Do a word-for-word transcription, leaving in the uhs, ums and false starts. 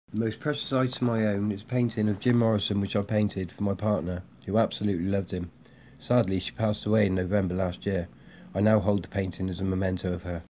The most precious item I own is a painting of Jim Morrison which I painted for my partner, who absolutely loved him. Sadly, she passed away in November last year. I now hold the painting as a memento of her.